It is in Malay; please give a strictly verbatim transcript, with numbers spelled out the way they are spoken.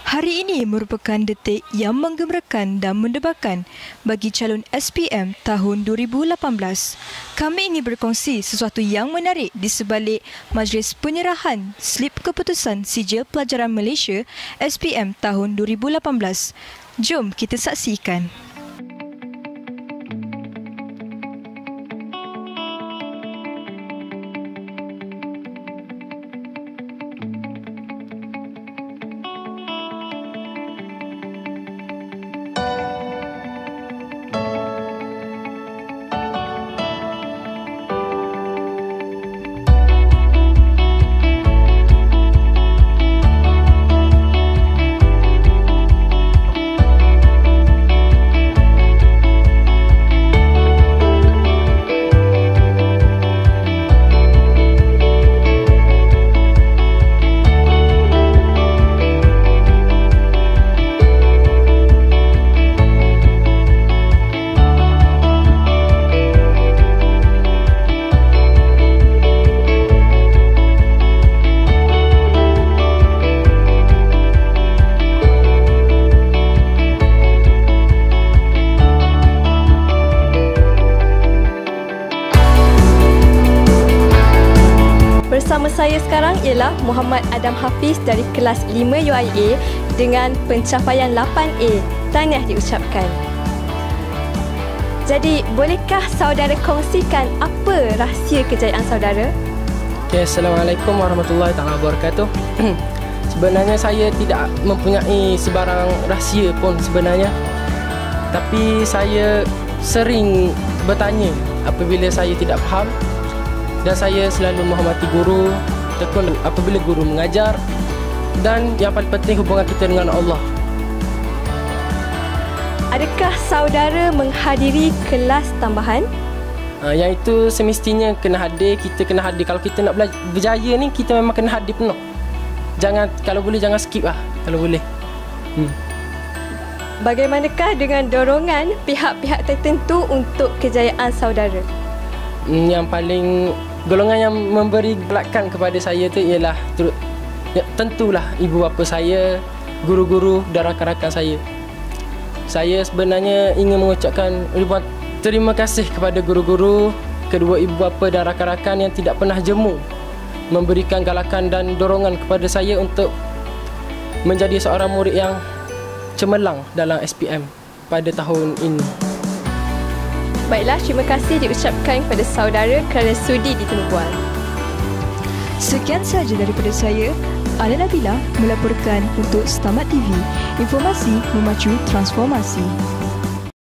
Hari ini merupakan detik yang menggembirakan dan mendebarkan bagi calon S P M tahun dua ribu lapan belas. Kami ingin berkongsi sesuatu yang menarik di sebalik majlis penyerahan slip keputusan Sijil Pelajaran Malaysia S P M tahun dua ribu lapan belas. Jom kita saksikan. Bersama saya sekarang ialah Muhammad Adam Hafiz dari kelas lima U I A dengan pencapaian lapan A. Tahniah diucapkan. Jadi, bolehkah saudara kongsikan apa rahsia kejayaan saudara? Okay, Assalamualaikum warahmatullahi taala wabarakatuh. Sebenarnya saya tidak mempunyai sebarang rahsia pun sebenarnya. Tapi saya sering bertanya apabila saya tidak faham. Dan saya selalu menghormati guru, tekun apabila guru mengajar, dan yang paling penting hubungan kita dengan Allah. Adakah saudara menghadiri kelas tambahan? Uh, yang itu semestinya kena hadir, kita kena hadir. Kalau kita nak belajar, berjaya ni, kita memang kena hadir penuh. Jangan, kalau boleh jangan skip lah, kalau boleh. Hmm. Bagaimanakah dengan dorongan pihak-pihak tertentu untuk kejayaan saudara? Hmm, yang paling golongan yang memberi gelakan kepada saya tu ialah turut, ya, tentulah ibu bapa saya, guru-guru dan rakan-rakan saya. Saya sebenarnya ingin mengucapkan ribuan terima kasih kepada guru-guru, kedua ibu bapa dan rakan-rakan yang tidak pernah jemu memberikan galakan dan dorongan kepada saya untuk menjadi seorang murid yang cemerlang dalam S P M pada tahun ini. Baiklah, terima kasih diucapkan kepada saudara kerana sudi ditemubual. Sekian sahaja daripada saya, Ala Nabila melaporkan untuk Setamat T V. Informasi memacu transformasi.